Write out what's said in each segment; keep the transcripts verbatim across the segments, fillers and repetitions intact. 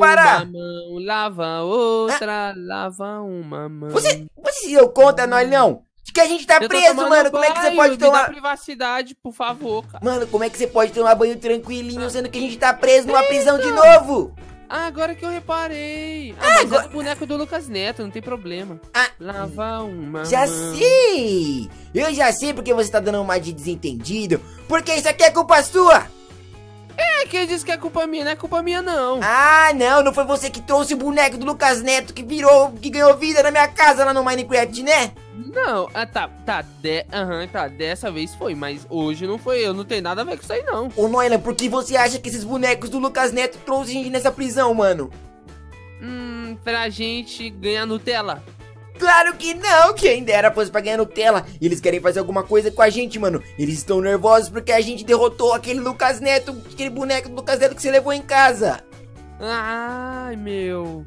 parar. Uma mão, lava outra, ah. lava uma mão. Você, você se deu conta, nós não? De que a gente tá preso, mano. Como é que você pode tomar... Me dá privacidade, por favor, cara. Mano, como é que você pode tomar banho tranquilinho, sendo que a gente tá preso numa prisão de novo? Ah, agora que eu reparei. Ah, ah, mas agora... é do boneco do Lucas Neto, não tem problema. Ah, lava uma já mão. sei. Eu já sei porque você tá dando uma de desentendido. Porque isso aqui é culpa sua. É, quem disse que é culpa minha? Não é culpa minha, não. Ah, não, não foi você que trouxe o boneco do Lucas Neto que virou, que ganhou vida na minha casa lá no Minecraft, né? Não, ah, tá, tá, de, aham, tá, dessa vez foi, mas hoje não foi eu, não tem nada a ver com isso aí, não. Ô, Noylan, por que você acha que esses bonecos do Lucas Neto trouxe a gente nessa prisão, mano? Hum, pra gente ganhar Nutella. Claro que não, quem dera fosse pra ganhar Nutella. E eles querem fazer alguma coisa com a gente, mano. Eles estão nervosos porque a gente derrotou aquele Lucas Neto, aquele boneco do Lucas Neto que você levou em casa. Ai, meu.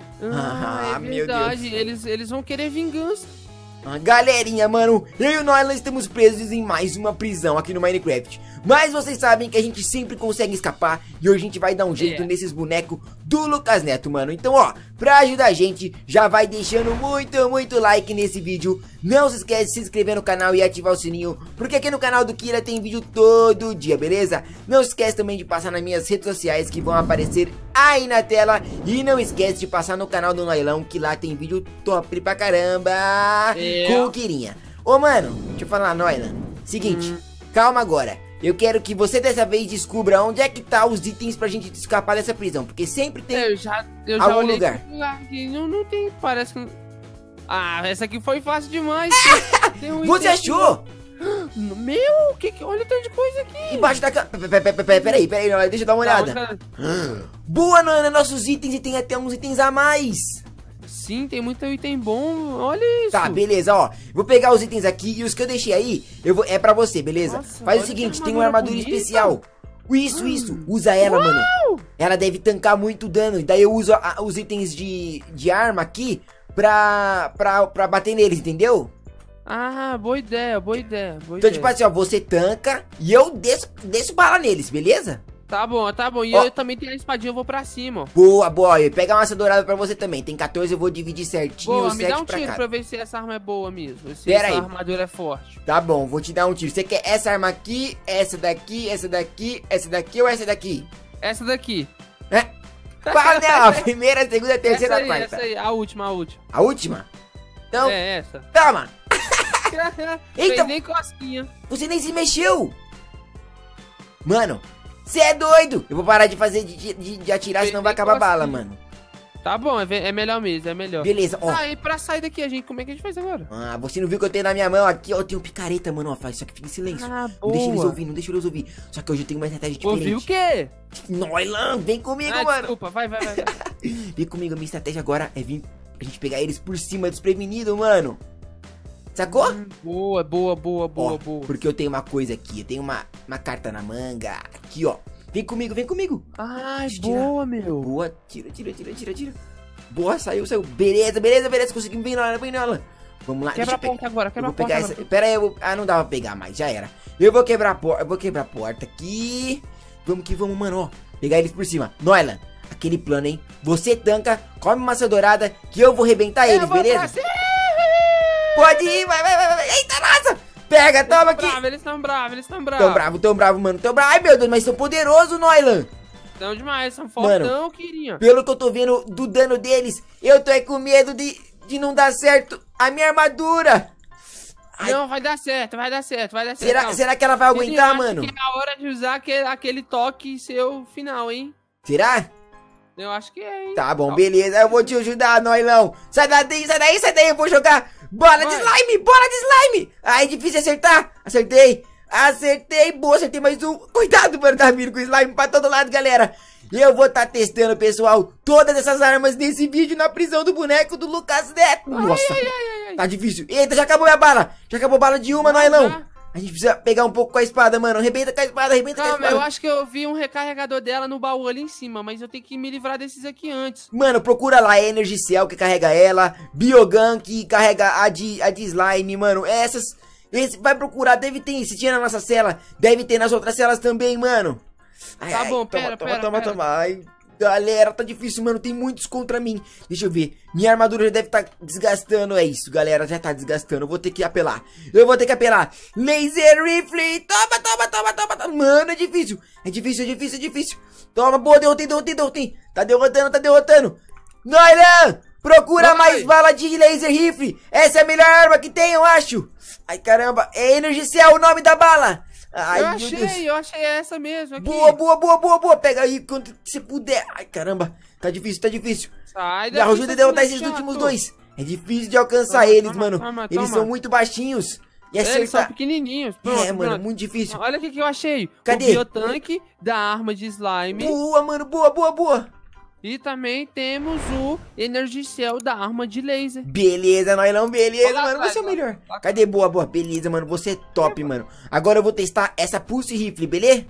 Ah, ah, é meu verdade, Deus. eles, eles vão querer vingança. Ah, galerinha, mano, eu e o Noylan estamos presos em mais uma prisão aqui no Minecraft. Mas vocês sabem que a gente sempre consegue escapar. E hoje a gente vai dar um jeito é. nesses bonecos do Lucas Neto, mano. Então, ó, pra ajudar a gente, já vai deixando muito, muito like nesse vídeo. Não se esquece de se inscrever no canal e ativar o sininho, porque aqui no canal do Kira tem vídeo todo dia, beleza? Não se esquece também de passar nas minhas redes sociais que vão aparecer aí na tela. E não esquece de passar no canal do Noylão, que lá tem vídeo top pra caramba é. com o Kirinha. Ô, mano, deixa eu falar, Noylan. Seguinte, hum. calma agora. Eu quero que você dessa vez descubra onde é que tá os itens pra gente escapar dessa prisão. Porque sempre tem eu já, eu já algum olhei lugar. Aqui, não, não tem, parece que... Ah, essa aqui foi fácil demais. Tem um você achou? Aqui. Meu, que que... olha o tanto de coisa aqui. Embaixo da cama. Peraí, peraí, deixa eu dar uma olhada. Boa, Nana, nossos itens e tem até uns itens a mais. Sim, tem muito item bom, olha isso. Tá, beleza, ó. Vou pegar os itens aqui e os que eu deixei aí, eu vou, é pra você, beleza? Nossa, faz o seguinte, tem uma armadura bonita. especial. Isso, isso, usa ela, Uau! mano. Ela deve tancar muito dano. E daí eu uso a, os itens de, de arma aqui pra, pra, pra bater neles, entendeu? Ah, boa ideia, boa ideia, boa então, ideia. tipo assim, ó, você tanca e eu desço, desço bala neles, beleza? Tá bom, tá bom. E ó, eu também tenho a espadinha, eu vou pra cima, ó. Boa, boa. Pega uma asa dourada pra você também. Tem quatorze, eu vou dividir certinho. Boa, me dá um pra tiro cada. pra ver se essa arma é boa mesmo. Se Pera essa aí. armadura é forte. Tá bom, vou te dar um tiro. Você quer essa arma aqui, essa daqui, essa daqui, essa daqui ou essa daqui? Essa daqui. É? Qual é? A primeira, a segunda, a terceira, essa aí, a quarta. Essa aí, a última, a última. A última? Então, é essa. Toma! Eita, nem cosquinha. Você nem se mexeu. Mano, você é doido. Eu vou parar de fazer, de, de, de atirar, senão vai acabar a bala, mano. Tá bom, é, é melhor mesmo, é melhor. Beleza, ó. Ah, e pra sair daqui, a gente, como é que a gente faz agora? Ah, você não viu que eu tenho na minha mão aqui, ó. Eu tenho um picareta, mano, ó. Faz isso aqui, fica em silêncio. Ah, não boa. deixa eles ouvir, não deixa eles ouvir. Só que hoje eu tenho uma estratégia diferente. Ouviu o quê? Noylan, vem comigo, ah, mano. Desculpa, vai, vai, vai. vai. Vem comigo, a minha estratégia agora é vir a gente pegar eles por cima, desprevenido, mano. Sacou? Hum, boa, boa, boa, boa, ó, boa. Porque eu tenho uma coisa aqui, eu tenho uma, uma carta na manga. Aqui, ó. Vem comigo, vem comigo. Ai, Deixa boa, meu. Boa, tira, tira, tira, tira, tira. Boa, saiu, saiu. Beleza, beleza, beleza. Conseguimos, vem nela, vem nela. Vamos lá, quebra deixa a porta agora, quebra a porta essa... Pera aí, eu vou... Ah, não dá pra pegar mais, já era. Eu vou quebrar a porta, eu vou quebrar a porta aqui. Vamos que vamos, mano, ó. Pegar eles por cima. Noylan, aquele plano, hein. Você tanca, come maçã dourada, que eu vou arrebentar eles, beleza? Pode ir, vai, vai, vai, vai. Eita, nossa! Pega, toma aqui. Bravo, eles estão bravos, eles estão bravos. Tão bravo, tão bravo, mano. Tão bravo. Ai, meu Deus, mas são poderosos, Noylan. São demais, são fortão, queria. Pelo que eu tô vendo do dano deles, eu tô aí com medo de, de não dar certo a minha armadura. Ai. Não, vai dar certo, vai dar certo, vai dar certo. Será, será que ela vai aguentar, mano? Acho que é a hora de usar aquele, aquele toque seu final, hein? Será? Eu acho que é, hein? Tá bom, beleza. Eu vou te ajudar, Noylão. Sai daí, sai daí, sai daí. Eu vou jogar bola vai. de slime, bola de slime. Ai, difícil acertar. Acertei. Acertei, boa, acertei mais um. Cuidado, mano, tá vindo com slime pra todo lado, galera. Eu vou estar tá testando, pessoal, todas essas armas nesse vídeo na prisão do boneco do Lucas Neto. Nossa, ai, ai, ai, ai. Tá difícil. Eita, já acabou minha bala. Já acabou a bala de uma, Noylão. Já. A gente precisa pegar um pouco com a espada, mano. Arrebenta com a espada, arrebenta Calma, com a espada. Eu acho que eu vi um recarregador dela no baú ali em cima, mas eu tenho que me livrar desses aqui antes. Mano, procura lá Energy Cell que carrega ela, Biogun que carrega a de, a de slime, mano. Essas, esse, vai procurar, deve ter, se tinha na nossa cela, deve ter nas outras celas também, mano. Ai, tá ai, bom, toma, pera, toma, pera, toma, pera. toma, ai. Galera, tá difícil, mano. Tem muitos contra mim. Deixa eu ver. Minha armadura já deve estar tá desgastando. É isso, galera. Já tá desgastando. Eu vou ter que apelar. Eu vou ter que apelar. Laser Rifle. Toma, toma, toma, toma, toma. Mano, é difícil. É difícil, é difícil, é difícil. Toma, boa. Derrotei, derrotei, derrotei. Tá derrotando, tá derrotando. Noilan, procura Vai. mais bala de Laser Rifle. Essa é a melhor arma que tem, eu acho. Ai, caramba. É Energicell o nome da bala. Ai, eu meu achei, Deus. eu achei essa mesmo aqui. Boa, boa, boa, boa, boa. Pega aí quando você puder. Ai, caramba. Tá difícil, tá difícil. Sai Me daqui, ajuda a seu derrotar filho esses chato. últimos dois. É difícil de alcançar Toma, eles, toma, mano. toma, Eles toma. são muito baixinhos. E Eles são acertar... pequenininhos. Pronto, É, mano, pronto. muito difícil. Olha o que, que eu achei. Cadê? O biotanque da arma de slime. Boa, mano. Boa, boa, boa. E também temos o Energicell da arma de laser. Beleza, Noilão, beleza, Olha lá mano. atrás, Você é o ó. melhor. Lá. Cadê? Boa, boa. Beleza, mano. Você é top, mano. Agora eu vou testar essa Pulse Rifle, beleza?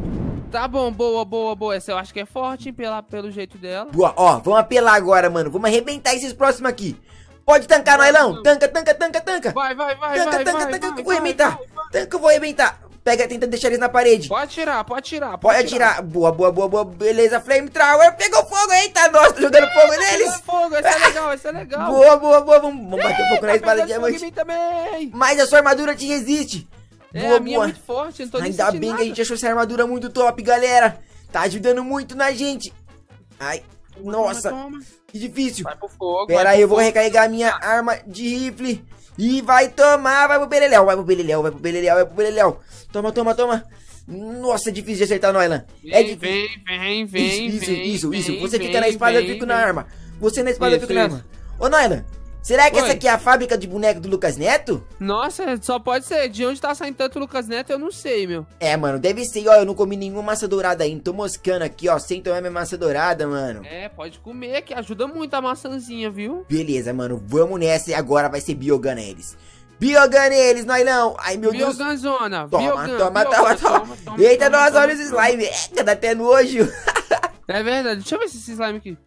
Tá bom, boa, boa, boa. Essa eu acho que é forte, hein, pela, pelo jeito dela. Boa, ó. Vamos apelar agora, mano. Vamos arrebentar esses próximos aqui. Pode tancar, Noilão. Tanca, tanca, tanca, tanca. Vai, vai, vai, Tanca, vai, tanca, vai, tanca, vai, que eu vou vai, arrebentar. vai, vai. Tanca, eu vou arrebentar. Pega, tenta deixar eles na parede. Pode tirar, pode tirar. Pode atirar. Boa, boa, boa, boa. Beleza, Flamethrower. Pegou fogo. Eita, nossa, tô jogando fogo neles. Pega fogo, esse é legal, esse é legal. Boa, boa, boa. Vamos, vamos bater um pouco na Tá espada de pegando fogo em diamante. mim também. Mas a sua armadura te resiste. É, Boa, a minha é boa. muito forte, eu não tô nem Ainda sentindo bem nada. que a gente achou essa armadura muito top, galera. Tá ajudando muito na gente. Ai, Toma, nossa, toma. que difícil. Vai pro fogo. Pera vai aí, pro eu vou fogo. recarregar a minha arma de rifle. E vai tomar, vai pro beleléu, vai pro beleléu, vai pro beleléu, vai pro beleléu. Toma, toma, toma. Nossa, é difícil de acertar, Noilan. É Vem, difícil. vem, vem, vem, Isso, vem, isso, isso. vem, Você vem, fica na espada, eu vem, fico na vem. arma. Você na espada, eu Isso, fico na isso. arma. Ô, Noilan, será que Oi. essa aqui é a fábrica de boneco do Lucas Neto? Nossa, só pode ser. De onde tá saindo tanto o Lucas Neto, eu não sei, meu. É, mano, deve ser. Ó, eu não comi nenhuma massa dourada ainda. Tô moscando aqui, ó, sem tomar minha massa dourada, mano. É, pode comer, que ajuda muito a maçãzinha, viu? Beleza, mano, vamos nessa e agora vai ser Biogun eles. Biogun eles, Noilão. Ai, meu Deus. Bioganzona. Toma, Biogan, toma, Biogan, toma, toma. toma, Eita, toma, nossa, toma, olha esse toma. slime. Eita, dá até nojo. É verdade, deixa eu ver se esse slime aqui.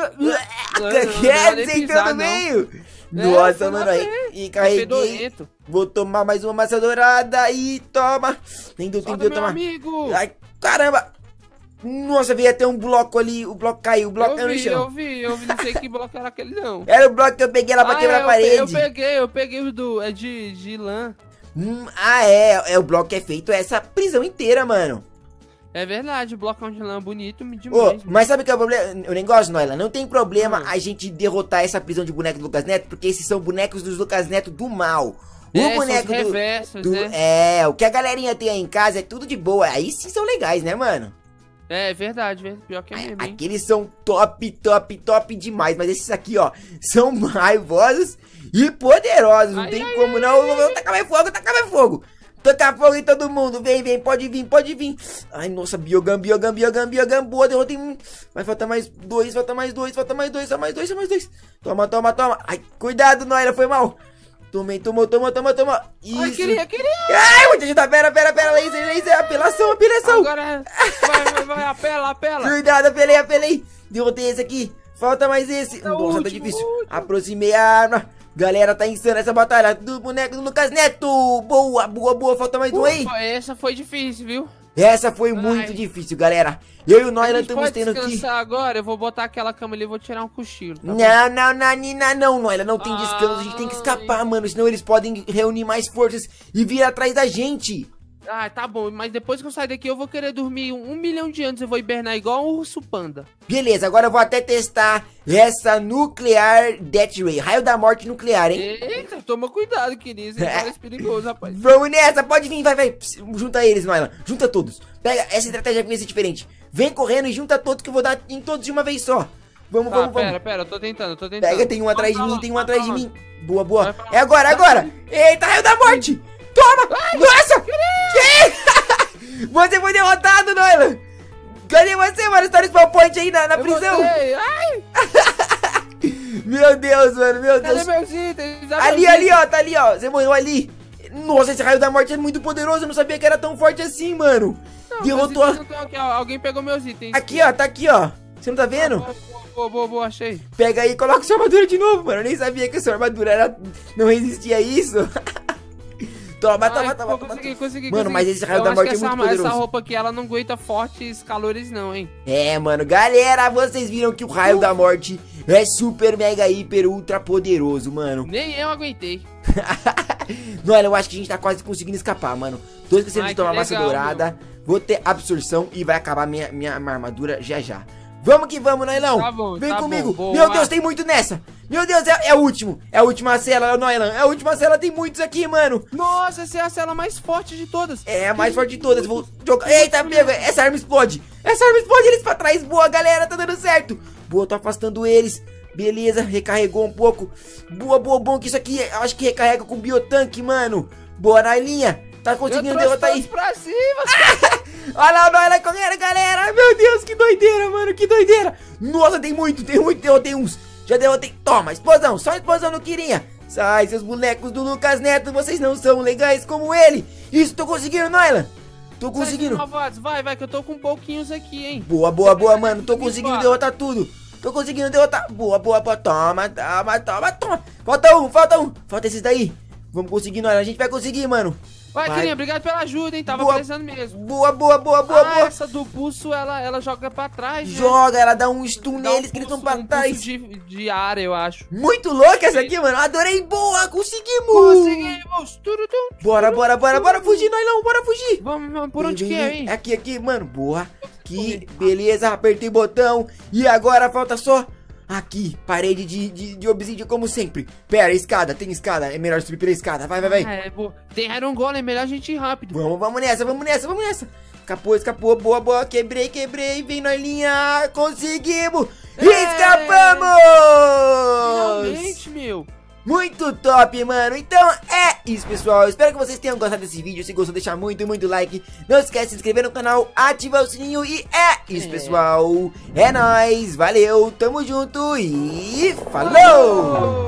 Quer nem dizer, pisar, no não. meio. É, Nossa, foi mano, lá aí. ver. E Achei carreguei. doento. Vou tomar mais uma massa dourada e toma. Nem deu tempo Solta, de eu meu tomar. amigo. Ai, caramba. Nossa, veio até um bloco ali. O bloco caiu, o bloco Eu caiu no vi, chão. eu vi, eu vi, não sei que bloco era aquele não. Era o bloco que eu peguei lá pra Ah, quebrar é, a eu pe- parede. Eu peguei, eu peguei o do, é de, de lã. Hum, ah, é. É o bloco que é feito essa prisão inteira, mano. É verdade, o blocão de lã bonito Ô, demais. mas sabe o que é o problema? O negócio, Noila, não tem problema Hum. a gente derrotar essa prisão de bonecos do Lucas Neto, porque esses são bonecos dos Lucas Neto do mal. O É, são os boneco do, reversos, do- né? É, o que a galerinha tem aí em casa é tudo de boa. Aí sim são legais, né, mano? É, é verdade, verdade, pior que é mesmo, hein? Aqueles são top, top, top demais. Mas esses aqui, ó, são raivosos e poderosos. Não Ai, tem ai, como não. Eu vou tacar mais fogo, tacar mais fogo. Tacar fogo em todo mundo. Vem, vem, pode vir, pode vir. Ai, nossa, Biogun, Biogun, Biogun, Biogun. Boa, derrotei um. Vai faltar mais dois, falta mais dois, falta mais dois, só mais dois, só mais dois. Toma, toma, toma. Ai, cuidado, Noila, foi mal. Tomei, tomou, tomou, tomou, tomou. Isso. Ai, queria, queria. Ai, vou te ajudar. Pera, pera, pera. Laser, laser. Apelação, apelação. Agora, vai, vai, vai, apela, apela. Cuidado, apelei, apelei. Derrotei esse aqui. Falta mais esse. É o Nossa, tá último, difícil. último. Aproximei a arma. Galera, tá insana essa batalha do boneco do Lucas Neto. Boa, boa, boa. Falta mais um aí. Ufa, essa foi difícil, viu? Essa foi muito Ai. difícil, galera. Eu e o A Noila gente estamos pode tendo aqui. descansar agora, eu vou botar aquela cama ali e vou tirar um cochilo, tá bom? Não, não, não, Nina, não, Noila. Não tem descanso. A gente tem que Ai. escapar, mano. Senão eles podem reunir mais forças e vir atrás da gente. Ah, tá bom, mas depois que eu sair daqui eu vou querer dormir um, um milhão de anos, eu vou hibernar igual um urso panda. Beleza, agora eu vou até testar essa nuclear Death Ray. Raio da morte nuclear, hein? Eita, toma cuidado, querido, isso parece perigoso, rapaz. Vamos nessa, pode vir, vai, vai. Pss, junta eles, Noila. Junta todos. Pega, essa estratégia vai ser diferente. Vem correndo e junta todos que eu vou dar em todos de uma vez só. Vamos, Tá, vamos, pera, vamos. pera, eu tô tentando, eu tô tentando. Pega, tem um atrás de Vai pra mim, lá, tem um vai atrás de pra lá. mim. Boa, boa. Vai pra lá. É agora, é agora. Eita, raio da morte. Toma. Nossa. Que? Você foi derrotado, Noila. Cadê você, mano? Você tá no spawn point aí na, na Eu prisão. voltei. Ai, Meu Deus, mano, meu cadê Deus. meus itens? Ali, ali, ó, tá ali, ó. Você morreu ali. Nossa, esse raio da morte é muito poderoso. Eu não sabia que era tão forte assim, mano. Não, Derrotou. meus itens não estão aqui, ó. Alguém pegou meus itens. Aqui, ó, tá aqui, ó. Você não tá vendo? Boa, boa, boa, boa, achei. Pega aí e coloca sua armadura de novo, mano. Eu nem sabia que a sua armadura era... não resistia a isso. Toma, Ai, toma, toma, pô, toma. consegui, consegui, Mano, consegui. mas esse raio Eu da acho morte que é muito essa, poderoso. essa roupa aqui, ela não aguenta fortes calores não, hein. É, mano, galera, vocês viram que o raio da morte é super, mega, hiper, ultra poderoso, mano. Nem eu aguentei. Olha, eu acho que a gente tá quase conseguindo escapar, mano. Tô esquecendo Ai, de tomar que massa legal, dourada. Vou ter absorção e vai acabar minha, minha, minha armadura já já. Vamos que vamos, Noilão. Tá bom, Vem tá comigo. bom, Meu boa. Deus, tem muito nessa. Meu Deus, é, é o último. É a última cela, Noilan. É a última cela, tem muitos aqui, mano. Nossa, essa é a cela mais forte de todas. É a mais forte de todas. Vou jogar. Eita, pego. Essa arma explode. Essa arma explode eles pra trás. Boa, galera. Tá dando certo. Boa, tô afastando eles. Beleza, recarregou um pouco. Boa, boa, bom que isso aqui, eu acho que recarrega com biotanque, mano. Boa, Nailinha. Tá conseguindo derrotar aí. Pra cima. Olha lá o Noilan correndo, galera. Meu Deus, que doideira, mano. Que doideira. Nossa, tem muito, tem muito. Derrotei uns. Já derrotei. Toma, explosão. Só explosão no Kirinha. Sai, seus bonecos do Lucas Neto. Vocês não são legais como ele. Isso, tô conseguindo, Noilan. Tô conseguindo. Vai, vai, que eu tô com pouquinhos aqui, hein. Boa, boa, boa, mano. Tô conseguindo derrotar tudo. Tô conseguindo derrotar. Boa, boa, boa. Toma, toma, toma, toma. Falta um, falta um. Falta esses daí. Vamos conseguir, Noilan. A gente vai conseguir, mano. Vai, Kirinha, obrigado pela ajuda, hein? Tava Boa. precisando mesmo. Boa, boa, boa, boa, Ah, boa. essa do pulso, ela, ela joga pra trás, né? Joga, ela dá um stun Dá um neles que eles pulso- vão pra um trás. pulso de, de ar, eu acho. Muito louca essa aqui, mano. Adorei. Boa, conseguimos. Conseguimos! Turutum. Bora, bora, bora, bora fugir, Noilão. Bora fugir. Vamos, vamos, por Vem, onde vem, que é, vem. hein? Aqui, aqui, mano. Boa. Aqui, beleza. Apertei o botão. E agora falta só... Aqui, parede de, de, de obsidian como sempre. Pera, escada, tem escada. É melhor subir pela escada. Vai, vai, vai. Ah, é, boa. Tem Iron Golem, é melhor a gente ir rápido. Vamos, vamos nessa, vamos nessa, vamos nessa. Escapou, escapou. Boa, boa. Quebrei, quebrei. Vem, Noilinha. Conseguimos. É. Escapamos. Finalmente, meu. Muito top, mano. Então é isso, pessoal. Espero que vocês tenham gostado desse vídeo. Se gostou, deixa muito, muito like. Não esquece de se inscrever no canal, ativar o sininho. E é isso, É. pessoal. É nóis. Valeu, tamo junto e falou!